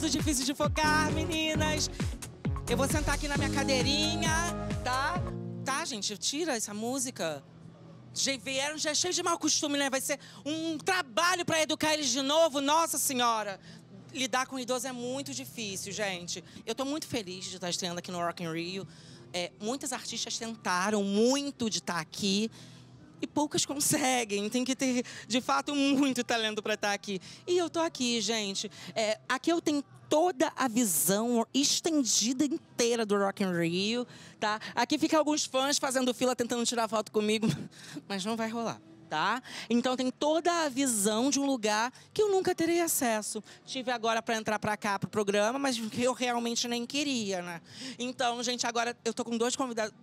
do Difícil de Focar, meninas. Eu vou sentar aqui na minha cadeirinha, tá? Tá, gente, tira essa música. Vieram já cheio de mau costume, né? Vai ser um trabalho pra educar eles de novo. Nossa Senhora! Lidar com idoso é muito difícil, gente. Eu tô muito feliz de estar estreando aqui no Rock in Rio. Muitas artistas tentaram muito de estar aqui e poucas conseguem. Tem que ter, de fato, muito talento para estar aqui. E eu tô aqui, gente. Aqui eu tenho toda a visão estendida inteira do Rock in Rio, tá? Aqui ficam alguns fãs fazendo fila, tentando tirar foto comigo, mas não vai rolar. Tá? Então tem toda a visão de um lugar que eu nunca terei acesso. Tive agora para entrar para cá pro programa, mas que eu realmente nem queria, né? Então, gente, agora eu tô com 2 convidados.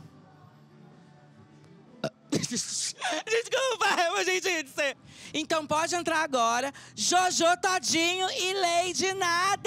Desculpa, gente. Então pode entrar agora, Jojo Todinho e Lady Nada.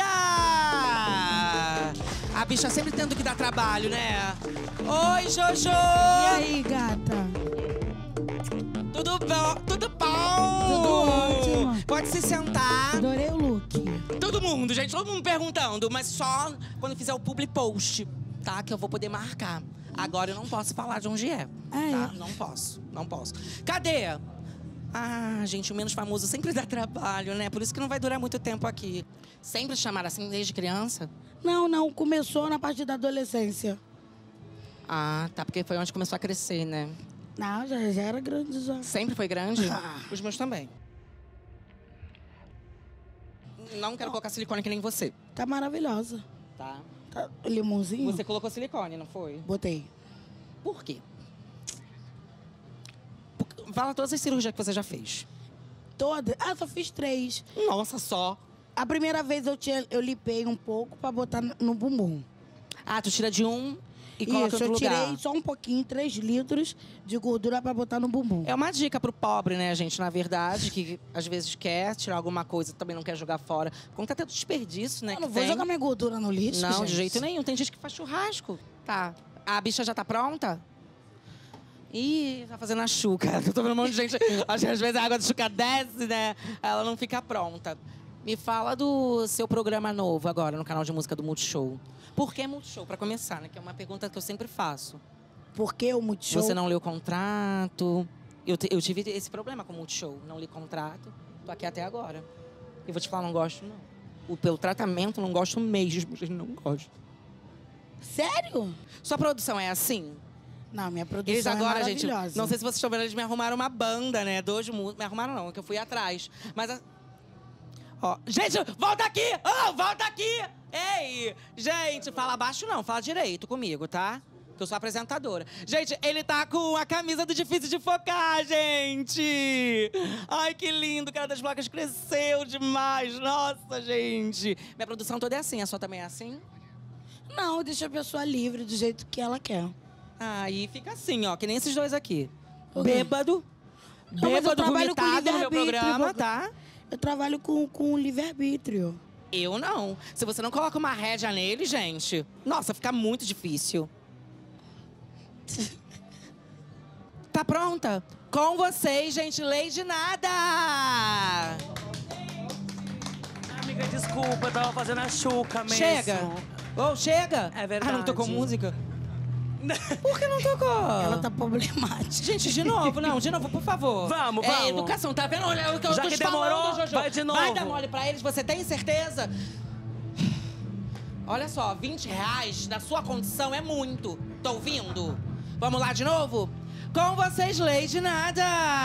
A bicha sempre tendo que dar trabalho, né? Oi, Jojo! E aí, gata? Tudo bom? Tudo bom? Tudo ótimo. Pode se sentar. Adorei o look. Todo mundo, gente, todo mundo perguntando, mas só quando fizer o public post, tá? Que eu vou poder marcar. Agora eu não posso falar de onde é, tá? Não posso. Cadê? Ah, gente, o menos famoso sempre dá trabalho, né? Por isso que não vai durar muito tempo aqui. Sempre chamaram assim desde criança? Não. Começou na parte da adolescência. Ah, tá. Porque foi onde começou a crescer, né? Não, já era grande já. Sempre foi grande? Os meus também. Não quero colocar silicone que nem você. Tá maravilhosa. Tá. Tá limãozinho? Você colocou silicone, não foi? Botei. Por quê? Fala todas as cirurgias que você já fez. Toda? Ah, só fiz 3. Nossa, só. A primeira vez eu lipei um pouco pra botar no bumbum. Ah, tu tira de um e coloca Isso, em outro lugar. eu tirei só um pouquinho, 3 litros de gordura pra botar no bumbum. É uma dica pro pobre, né, gente? Na verdade, que às vezes quer tirar alguma coisa, também não quer jogar fora. Como tá tendo desperdício, né? Eu não vou jogar minha gordura no lixo, Não, gente. de jeito nenhum. Tem gente que faz churrasco. Tá. A bicha já tá pronta? Ih, tá fazendo a chuca. Eu tô vendo um monte de gente. Às vezes a água da chuca desce, né? Ela não fica pronta. Me fala do seu programa novo agora, no canal de música do Multishow. Por que Multishow? Pra começar, né? Que é uma pergunta que eu sempre faço. Por que o Multishow? Você não leu o contrato. Eu tive esse problema com o Multishow. Não li contrato. Tô aqui até agora. E vou te falar, não gosto, não. Pelo tratamento, não gosto mesmo. Gente, não gosto. Sério? Sua produção é assim? Não, minha produção Eles agora, é gente, maravilhosa. não sei se vocês estão vendo, eles me arrumaram uma banda, né? 2 músicos. Me arrumaram não, que eu fui atrás. Mas... Ó, gente, volta aqui! Oh, volta aqui! Ei! Gente, fala baixo não, fala direito comigo, tá? Que eu sou apresentadora. Gente, ele tá com a camisa do Difícil de Focar, gente! Ai, que lindo! O cara das placas cresceu demais! Nossa, gente! Minha produção toda é assim, a sua também é assim? Não, deixa a pessoa livre do jeito que ela quer. Aí fica assim, ó, que nem esses dois aqui. O quê? Bêbado. Não, mas eu Bêbado, trabalho com vomitado no meu livre-arbítrio, programa, tá? Eu trabalho com livre-arbítrio. Eu não. Se você não coloca uma rédea nele, gente... Nossa, fica muito difícil. Tá pronta? Com vocês, gente, Lady Nada! Amiga, desculpa, eu tava fazendo a chuca mesmo. Chega! Oh, chega! É verdade. Ah, não tocou música? Por que não tocou? Ela tá problemática. Gente, de novo, não, de novo, por favor. Vamos. É educação, tá vendo? Olha o que eu Já tô que te falando, demorou, Jojo. vai de novo. Vai dar mole pra eles, você tem certeza? Olha só, R$20 da sua condição é muito. Tô ouvindo? Vamos lá de novo? Com vocês, Lady Nada!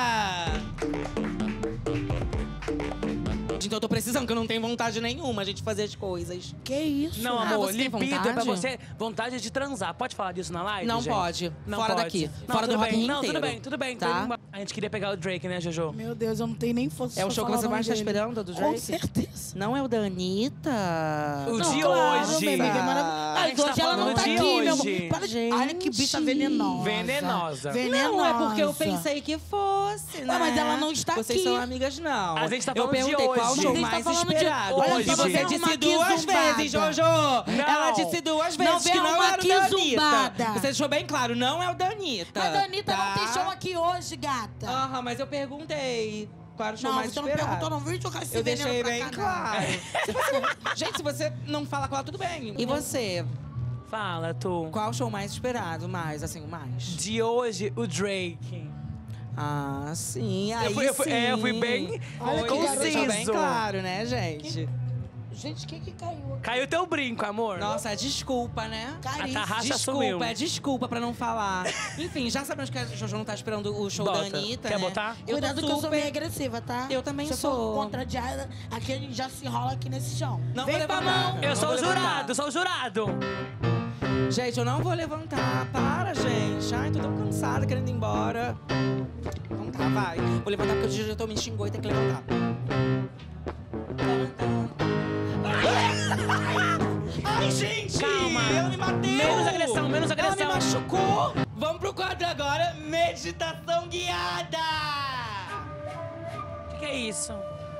Então eu tô precisando, que eu não tenho vontade nenhuma, de fazer as coisas. Que isso? Não, Ah, amor, você tem libido é pra vontade? você vontade de transar. Pode falar disso na live, Não gente? pode. Não Fora pode. daqui. Não, Fora do tudo Rock in bem. Rio Não, inteiro. tudo bem. Tá? A gente queria pegar o Drake, né, Jojo? Meu Deus, eu não tenho nem força É o pra show que falar você o nome mais tá dele. esperando, do Com Drake? certeza. Não é o da Anitta? O Não, de claro, hoje. minha amiga, é maravilhosa. A Ah, gente tá hoje ela não falando tá de aqui, meu hoje. amor. Para de... Gente. Olha que bicha venenosa. Venenosa. Venenosa. Não, é porque eu pensei que fosse, né? Ah, mas ela não está Vocês aqui. são amigas, não. A gente tá Eu falando de perguntei qual o hoje. show A gente tá mais falando de esperado. hoje. E você Não, disse uma duas zumbada. vezes, Jojo. Ela disse duas Não vezes que vem não uma era o da zumbada. Anitta. Você deixou bem claro, não é o da Anitta. Mas a Anitta tá? não tem show aqui hoje, gata. Aham, mas eu perguntei. Qual era o show Não, mais você não esperado? perguntou, não. Vem jogar esse Eu veneno deixei pra bem cá, não. claro. Gente, se você não fala com ela, tudo bem. E você? Fala, tu. Qual o show mais esperado? Mais, assim, o mais? De hoje, o Drake. Ah, sim. Aí Eu fui sim. bem Olha que Deixou bem conciso. claro, né, gente? Gente, quem que caiu? Caiu teu brinco, amor. Nossa, desculpa, né? A Caríssimo. Tarraxa sumiu. Desculpa, é desculpa pra não falar. Enfim, já sabemos que a Jojo não tá esperando o show Bota. da Anitta, Quer né? botar? Eu Cuidado tô que eu sou super... meio agressiva, tá? Eu também Se sou. for contradiada, aqui a gente já se enrola aqui nesse chão. Não Vem vou pra levantar. mão. Eu Não sou vou o levantar. jurado, sou o jurado. Gente, eu não vou levantar. Para, gente. Ai, tô tão cansada, querendo ir embora. Então tá, vai. Vou levantar porque o diretor me xingou e tem que levantar. Ai, gente! Calma. Ela me bateu! Menos agressão, menos agressão. Ela me machucou! Vamos pro quadro agora, meditação guiada! O que é isso?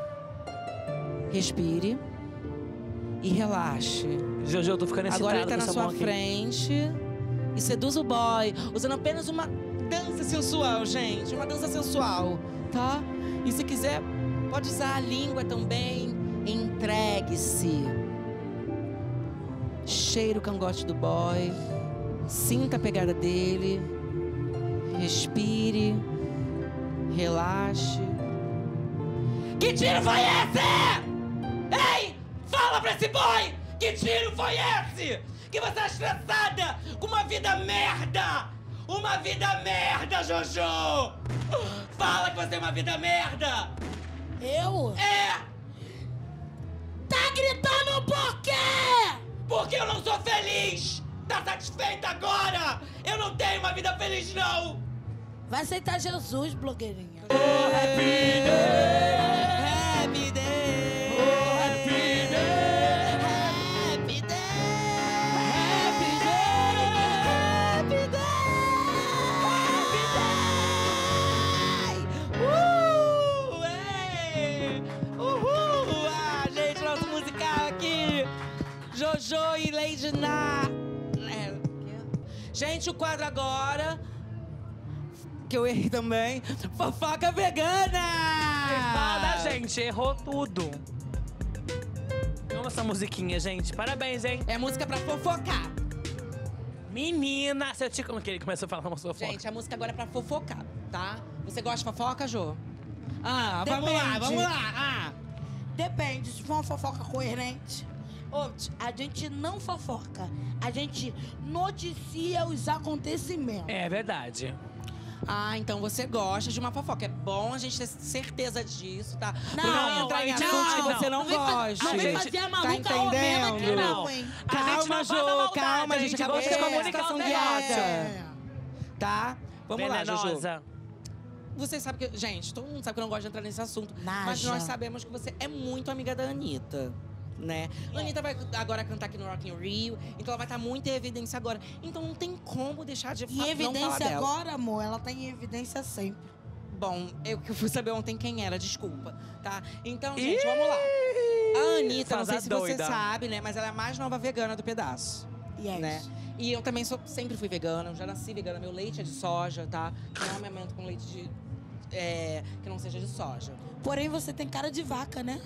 Respire e relaxe. Jojo, eu tô ficando excitado Agora ele tá com na essa sua mão aqui. frente e seduz o boy, usando apenas uma dança sensual, gente. Uma dança sensual, tá? E se quiser, pode usar a língua também. Entregue-se. Cheire o cangote do boy. Sinta a pegada dele. Respire. Relaxe. Que tiro foi esse? Ei! Fala pra esse boy! Que tiro foi esse? Que você é estressada com uma vida merda! Uma vida merda, Jojo! Fala que você é uma vida merda! Eu? É! Tá gritando por quê? Porque eu não sou feliz! Tá satisfeita agora? Eu não tenho uma vida feliz, não! Vai aceitar Jesus, blogueirinha. Happy day! Happy day! Happy day! Happy day! Happy day! Happy day! Ei! Uhul! Ah, gente, nosso musical aqui! Jojo e Lady Na. Gente, o quadro agora, que eu errei também, fofoca vegana! Fala, gente, errou tudo. Amo essa musiquinha, gente. Parabéns, hein? É música pra fofocar. Menina, se eu te... Como que ele começou a falar uma sua fofoca? Gente, a música agora é pra fofocar, tá? Você gosta de fofoca, Jô? Ah, Depende. vamos lá. Ah. Depende, se for uma fofoca coerente. A gente não fofoca, a gente noticia os acontecimentos. É verdade. Ah, então você gosta de uma fofoca. É bom a gente ter certeza disso, tá? Pra Não, não entrar em a gente assuntos que não. você não vem gosta. Não vem gente. fazer a Tá maluca romena aqui entendendo? não, hein? A gente Calma, não faz a Jô, maldade, calma, a a gente gente acabou gosta de de comunicar comunicar estação os guiada. É. Tá? Vamos lá, Jojo. Venenosa. Você sabe que... Gente, todo mundo sabe que eu não gosto de entrar nesse assunto. Naja. Mas nós sabemos que você é muito amiga da Anitta, né? A Anitta vai agora cantar aqui no Rock in Rio, então ela vai estar muito em evidência agora. Então não tem como deixar de Em não falar evidência dela. agora, amor, ela tá em evidência sempre. Bom, eu que fui saber ontem quem era, desculpa, tá? Então, gente, vamos lá. A Anitta, não sei se você doida. sabe, né? Mas ela é a mais nova vegana do pedaço. Yes. Né? E eu também sempre fui vegana, eu já nasci vegana. Meu leite é de soja, tá? Não amamento com leite de... que não seja de soja. Porém, você tem cara de vaca, né?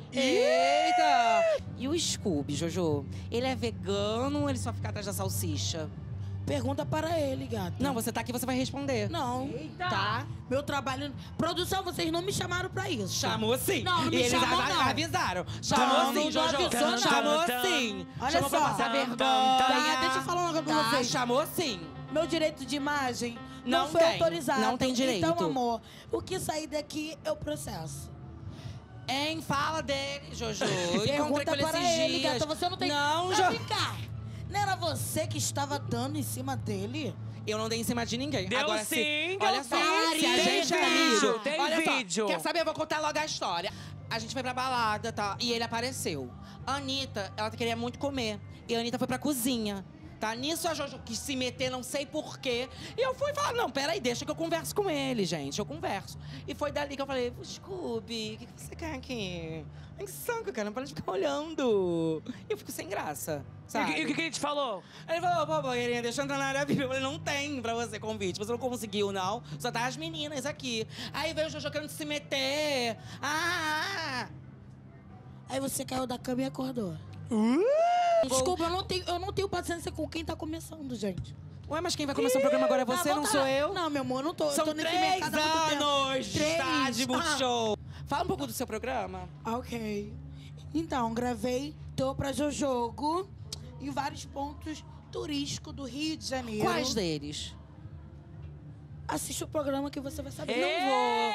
Eita! E o Scooby, Jojo? Ele é vegano ou ele só fica atrás da salsicha? Pergunta para ele, gata. Não, você tá aqui, você vai responder. Não. Tá? Meu trabalho... Produção, vocês não me chamaram pra isso. Chamou sim. Não, não me e eles chamou, não. avisaram. Chamou Não, sim, não Jojo. avisou, não. Chamou sim. Olha Chamou só. pra passar vergonha. Tá, deixa eu falar uma coisa pra vocês. Chamou sim. Meu direito de imagem não Não foi tem. autorizado. Não tem direito. Então, amor, o que sair daqui, eu processo. Hein, fala dele, Jojo. Encontrei Pergunta com ele para esses ele, dias. gata. Você não tem... Não, Mas Jo... vem cá. Não era você que estava dando em cima dele? Eu não dei em cima de ninguém. Deu Agora, sim, olha deu só, sim. se a Tem gente é vídeo, amigo, tem olha vídeo. Só, quer saber? Eu vou contar logo a história. A gente foi pra balada, tá? E ele apareceu. A Anitta, ela queria muito comer. E a Anitta foi pra cozinha. Tá? Nisso a Jojo quis se meter, não sei porquê. E eu fui falar, não, peraí, deixa que eu converso com ele, gente. Eu converso. E foi dali que eu falei, Scooby, o que você quer aqui? Ai, que saco, cara, não para de ficar olhando. E eu fico sem graça, sabe? E o que ele te falou? Aí ele falou, pô, blogueirinha, deixa eu entrar na área VIP. Eu falei, não tem pra você convite. Você não conseguiu, não. Só tá as meninas aqui. Aí veio o Jojo querendo se meter. Aí você caiu da cama e acordou. Desculpa, eu não tenho paciência com quem tá começando, gente. Ué, mas quem vai começar o programa agora é você, não sou eu? Não, meu amor, eu não tô. São eu tô nesse 3 mercado há muito tempo. anos tá, de Multishow. Ah. Fala um pouco do seu programa. Ok. Então, gravei Tô Pra Jojogo em vários pontos turísticos do Rio de Janeiro. Quais deles? Assiste o programa que você vai saber. Não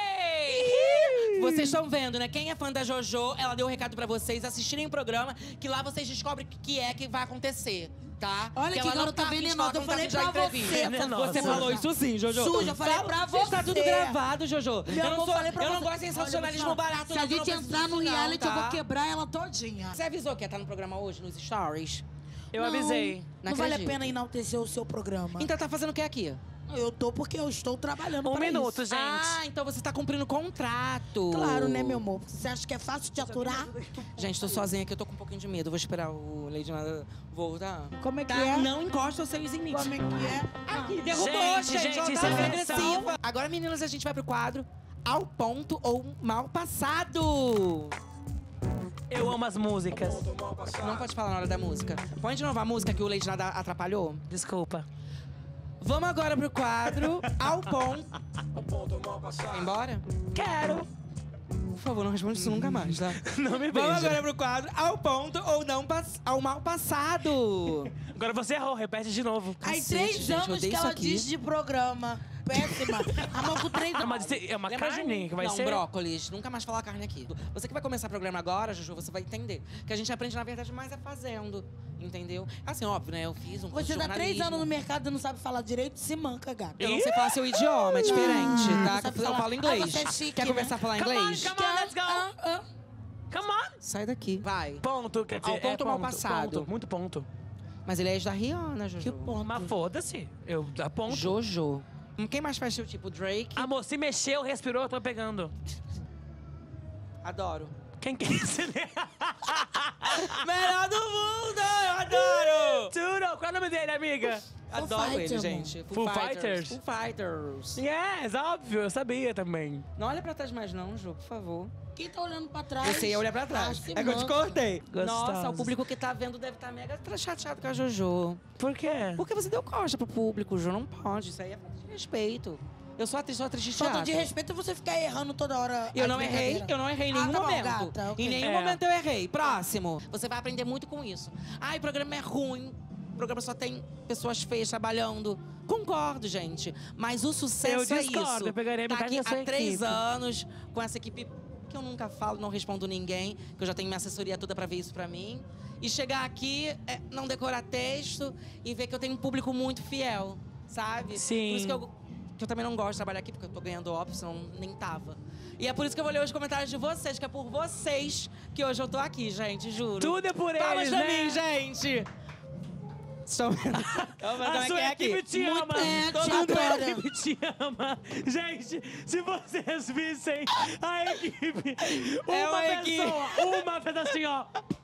vou. Vocês estão vendo, né? Quem é fã da Jojo, ela deu um recado pra vocês assistirem o programa, que lá vocês descobrem o que é que vai acontecer, tá? Olha que ela não garota tá venenosa, eu falei pra você. Você falou isso sim, Jojo. Suja, eu falei pra você. Tá tudo gravado, Jojo. Meu amor, falei pra eu não você. gosto de sensacionalismo Olha, barato. Se a não, eu gente não gosto entrar no disso, não, reality, eu tá? vou quebrar ela todinha. Você avisou que ia estar no programa hoje, nos stories? Eu avisei. Não vale a pena enaltecer o seu programa. Então tá fazendo o que aqui? Eu tô porque eu estou trabalhando para minuto, isso. gente. Ah, então você tá cumprindo contrato. Claro, né, meu amor? Você acha que é fácil de aturar? Gente, tô sozinha aqui, eu tô com um pouquinho de medo. Vou esperar o Lady Nada voltar. Como é que Tá? é? Não encosta os seios em mim. Como é que é? Aqui, derrubou, Gente, gente. Ela isso tá é agressiva. Agora, meninas, a gente vai pro quadro Ao Ponto ou Mal Passado. Eu amo as músicas. Não pode falar na hora da música. Põe de novo a música que o Lady Nada atrapalhou. Desculpa. Vamos agora pro quadro Ao Ponto. Quer embora? Quero. Por favor, não responde isso nunca mais, tá? Não me Vamos beija. agora pro quadro Ao Ponto ou não ao Mal Passado. Agora você errou, repete de novo. Aí, Cacete, 3 gente, eu anos odeio que isso ela aqui. diz de programa. Péssima. A mão com 3 Não, anos. mas é uma Lembra de carne que vai não, ser? brócolis. Nunca mais falar carne aqui. Você que vai começar o programa agora, Juju, você vai entender. Que a gente aprende, na verdade, mais é fazendo. Entendeu? Assim, óbvio, né? Eu fiz um curso Você de dá 3 jornalismo. anos no mercado e não sabe falar direito, se manca, gata. Eu não sei falar seu idioma, é diferente, tá? Você sabe Eu falar. falo inglês. Ah, você é chique, Quer né? conversar a falar Come on, inglês? come on, let's go. Come on. Sai daqui. Vai. Ponto, quer dizer, Ao ponto é ou mal passado? Ponto, muito ponto. Mas ele é ex da Rihanna, Juju. Que ponto. Mas foda-se, eu aponto. Jojo. Quem mais faz seu tipo? Drake? Amor, se mexeu, respirou, eu tô pegando. Adoro. Quem que é esse? Melhor do mundo! Eu adoro! Turo, qual é o nome dele, amiga? Adoro Fighter, ele, amor. gente. Full Fighters? Full Fighters. Yes, óbvio, eu sabia também. Não olha pra trás mais não, Ju, por favor. Quem tá olhando pra trás? Você ia olhar pra trás. se É que eu te manca. cortei. Gostosos. Nossa, o público que tá vendo deve estar mega chateado com a Jojo. Por quê? Porque você deu costa pro público, Ju. Não pode. Isso aí é falta de respeito. Eu sou atriz de Falta teatro. de respeito é você ficar errando toda hora. Eu as não errei, brincadeiras. eu não errei em nenhum tá bom, momento. gata, ok. Em nenhum É. momento eu errei. Próximo. Você vai aprender muito com isso. Ai, o programa é ruim. O programa só tem pessoas feias trabalhando. Concordo, gente. Mas o sucesso Eu é discordo, isso. eu pegaria tá metade aqui da sua há 3 equipe. anos com essa equipe que eu nunca falo, não respondo ninguém, que eu já tenho minha assessoria toda pra ver isso pra mim. E chegar aqui, não decorar texto e ver que eu tenho um público muito fiel, sabe? Sim. Por isso que eu também não gosto de trabalhar aqui, porque eu tô ganhando óbvio, senão nem tava. E é por isso que eu vou ler os comentários de vocês, que é por vocês que hoje eu tô aqui, gente, juro. Tudo é por Palmas eles, pra né? mim, gente! Estão vendo? Estão vendo como A é que sua é aqui? equipe te ama. Todo Todo mundo mundo adora. a equipe te ama. Gente, se vocês vissem a equipe, É uma uma equipe. pessoa, uma fez assim, ó.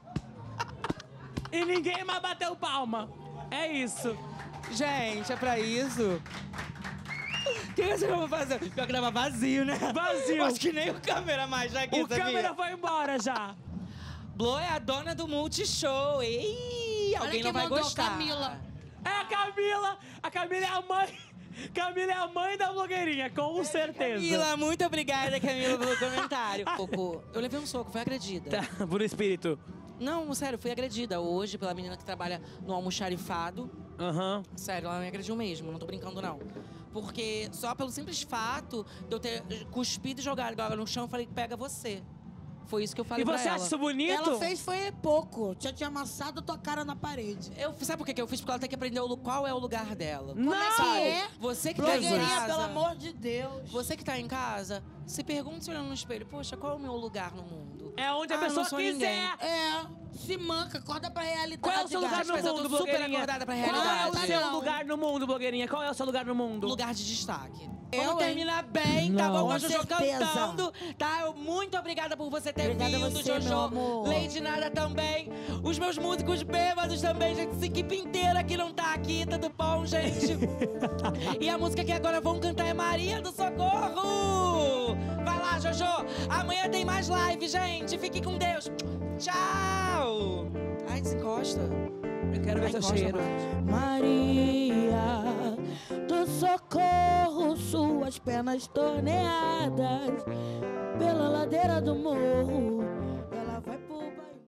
E ninguém mais bateu palma. É isso. Gente, é pra isso? O que vocês vão fazer? Pior que tava vazio, né? Vazio. Acho que nem o câmera mais já aqui, O sabia? câmera foi embora já. Blo é a dona do Multishow. Ei, Olha alguém quem não vai mandou, gostar. Camila. É a Camila. A Camila é a mãe. Camila é a mãe da blogueirinha, com certeza. Camila, muito obrigada, Camila, pelo comentário. Pouco. Eu levei um soco, fui agredida. Tá, por espírito. Não, sério, fui agredida hoje pela menina que trabalha no almoxarifado. Aham. Sério, ela me agrediu mesmo, não tô brincando, não. Porque só pelo simples fato de eu ter cuspido e jogado água no chão, eu falei que pega você. Foi isso que eu falei E pra você ela. acha isso bonito? Ela fez foi pouco. Tinha amassado a tua cara na parede. Sabe por que eu fiz? Porque ela tem que aprender qual é o lugar dela. Não! Como é que é? Você que tá em Blogueirinha, casa, pelo amor de Deus. você que tá em casa, se pergunta se olhando no espelho, poxa, qual é o meu lugar no mundo? É onde a Ah, eu pessoa não sou quiser. ninguém. É. Se manca, acorda pra realidade. Qual é o seu lugar gata. no Mas eu tô mundo, super blogueirinha? acordada pra Qual é o realidade. seu Não. lugar no mundo, blogueirinha? Qual é o seu lugar no mundo? Lugar de destaque. Eu, Vamos hein? terminar bem, tá Não. bom? Com Com a Jojo certeza. cantando, tá? Muito obrigada por você ter Obrigada a vindo, você, Jojo. meu amor. Lady Nada também. Os meus músicos bêbados também, gente. Essa equipe inteira que não tá aqui, tudo bom, gente? E a música que agora vão cantar é Maria do Socorro. Vai lá, Jojo. Amanhã tem mais live, gente. Fique com Deus. Tchau. Ai, desencosta. Eu quero ver Ai, seu encosta cheiro. mais. Maria do Socorro, suas pernas torneadas pela ladeira do morro.